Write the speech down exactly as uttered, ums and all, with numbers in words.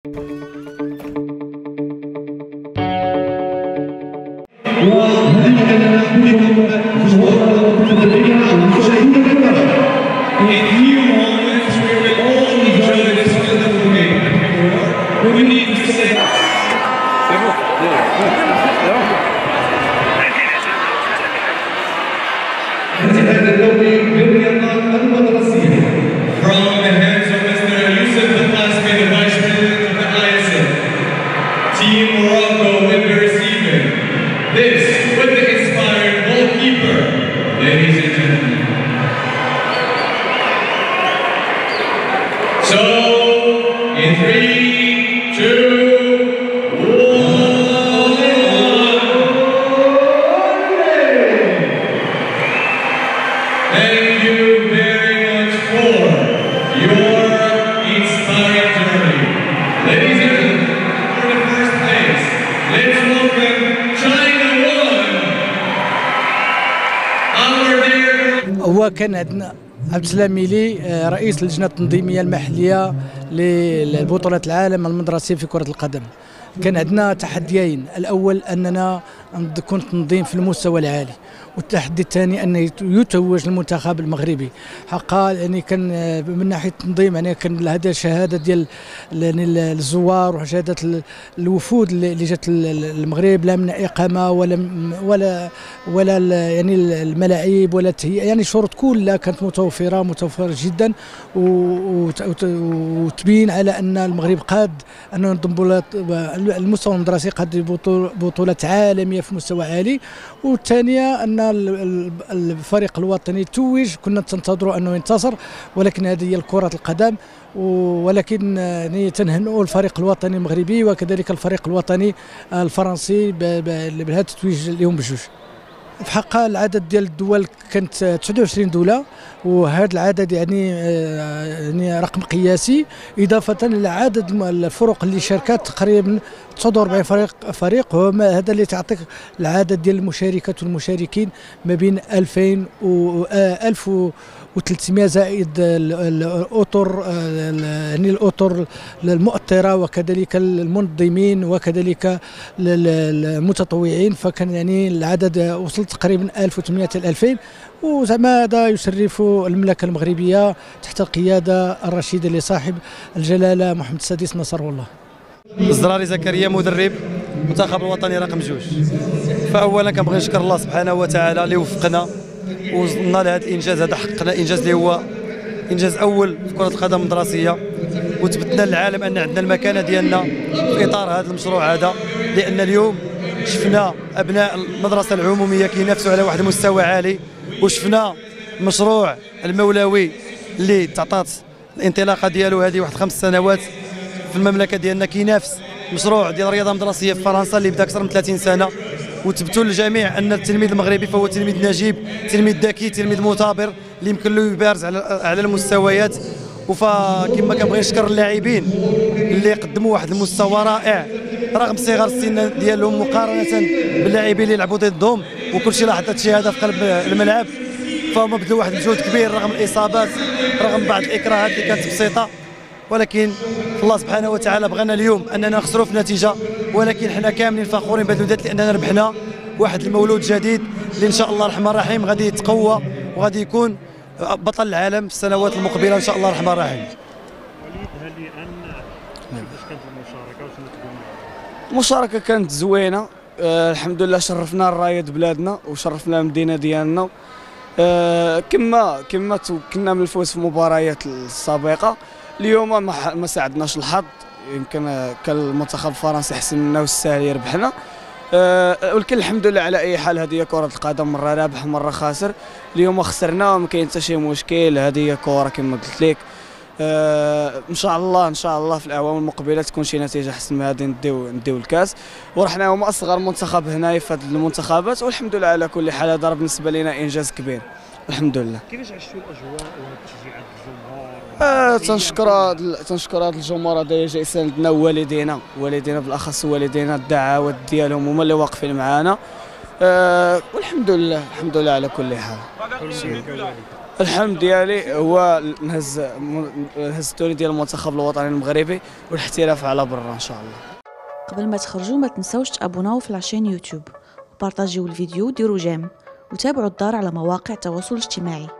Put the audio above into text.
هو كان عندنا عبد السلام ميلي رئيس اللجنه التنظيميه المحليه للبطولات العالم المدرسيه في كره القدم. كان عندنا تحديين، الاول اننا نكون تنظيم في المستوى العالي، والتحدي الثاني ان يتوج المنتخب المغربي. حقا يعني كان من ناحيه التنظيم يعني كان هذه الشهاده ديال يعني الزوار وشهاده الوفود اللي جات المغرب، لا من اقامه ولا ولا ولا يعني الملاعب ولا التهيئه، يعني الشروط كلها كانت متوفره متوفره جدا، وتبين على ان المغرب قاد ان ينظم المستوى المدرسي، قد بطولات عالميه في مستوى عالي. والثانيه ان الفريق الوطني توج، كنا ننتظروا انه ينتصر، ولكن هذه هي كره القدم. ولكن يعني تنهنئوا الفريق الوطني المغربي وكذلك الفريق الوطني الفرنسي بهذا التتويج اليوم بجوج. في حقها العدد ديال الدول كانت تسعة وعشرين دوله، وهذا العدد يعني يعني رقم قياسي، اضافه الى عدد الفرق اللي شاركت تقريبا تسعة وأربعين فريق فريق هما هذا اللي تعطيك العدد ديال المشاركات والمشاركين ما بين ألفين و ألف وثلاثمائة زائد الاطر يعني الاطر المؤطره وكذلك المنظمين وكذلك المتطوعين. فكان يعني العدد وصل تقريبا ألف وثمانمائة إلى ألفين، وزعما هذا يشرف المملكه المغربيه تحت القياده الرشيده لصاحب الجلاله محمد السادس نصره الله. الزراري زكريا مدرب المنتخب الوطني رقم جوج. فاولا كنبغي نشكر الله سبحانه وتعالى اللي وفقنا ووصلنا لهذا الانجاز هذا، حققنا انجاز اللي هو انجاز اول في كره القدم المدرسيه، وثبتنا للعالم ان عندنا المكانه ديالنا في اطار هذا المشروع هذا، لان اليوم شفنا ابناء المدرسه العموميه كينافسوا على واحد المستوى عالي، وشفنا مشروع المولوي اللي تعطات الانطلاقه ديالو هذه واحد خمس سنوات في المملكه ديالنا، كينافس مشروع ديال الرياضه المدرسيه في فرنسا اللي بدا اكثر من ثلاثين سنه. وثبتوا للجميع ان التلميذ المغربي فهو تلميذ نجيب، تلميذ ذكي، تلميذ مثابر اللي يمكن له يبارز على على المستويات. وفكما كنبغي نشكر اللاعبين اللي قدموا واحد المستوى رائع رغم صغر السن ديالهم مقارنه باللاعبين اللي لعبوا ضدهم، وكلشي لاحظ هذا الشيء هذا في قلب الملعب. فهم بذلوا واحد الجهد كبير رغم الاصابات، رغم بعض الاكراهات اللي كانت بسيطه، ولكن الله سبحانه وتعالى بغانا اليوم اننا نخسروا في النتيجه، ولكن حنا كاملين فخورين بهذه الوداد لاننا ربحنا واحد المولود جديد اللي ان شاء الله الرحمن الرحيم غادي يتقوى وغادي يكون بطل العالم في السنوات المقبله ان شاء الله الرحمن الرحيم. وليد هنيئا، كيفاش كانت المشاركه وشنو تقول؟ المشاركه كانت زوينه، أه الحمد لله شرفنا الرايه بلادنا وشرفنا المدينه ديالنا. أه كما كما كنا من الفوز في المباريات السابقه، اليوم ما, ما ساعدناش الحظ، يمكن كان المنتخب الفرنسي احسن منا والساهل يربحنا. أه ولكن الحمد لله على اي حال، هذه هي كره القدم، مره رابح مره خاسر. اليوم خسرنا ما كاين حتى شي مشكل، هذه هي كره كما قلت لك. أه ان شاء الله ان شاء الله في الاعوام المقبله تكون شي نتيجه احسن من هذه، نديو نديو الكاس. ورحنا هما اصغر منتخب هنايا في هذه المنتخبات، والحمد لله على كل حال هذا بالنسبه لنا انجاز كبير الحمد لله. كيفاش عشتوا الاجواء وتشجيعات الجمهور؟ آه تنشكر تنشكر هذا الجمهور هذا جاي يساندنا، والدينا والدينا بالاخص والدينا الدعوات ديالهم هما اللي واقفين معنا. آه والحمد لله الحمد لله على كل حال. الحلم ديالي هو نهز نهز التوني ديال المنتخب الوطني المغربي والاحتراف على برا ان شاء الله. قبل ما تخرجوا ما تنسوش تابوناو في لاشين يوتيوب وبارطاجيو الفيديو وديروا جيم وتابعوا الدار على مواقع التواصل الاجتماعي.